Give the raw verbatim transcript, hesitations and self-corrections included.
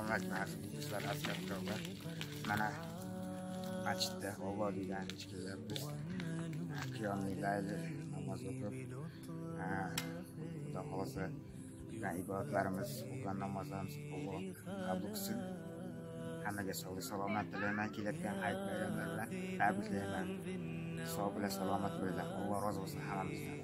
salomat nasib qilishlar askat tavba. Mana masjidda Obodiydan chiqib biz qiyomli layli namoz o'qib, Xudo xolasa qilgan ibodatlarimiz, o'qigan namozlarimiz Alloh qabul qilsin. Hammaga sog'lik salomat tilayman. Kelayotgan hayit bayramlar bilan tabriklayman. Sog' bilan salomat bo'linglar. Alloh rozi bo'lsin hammamizdan.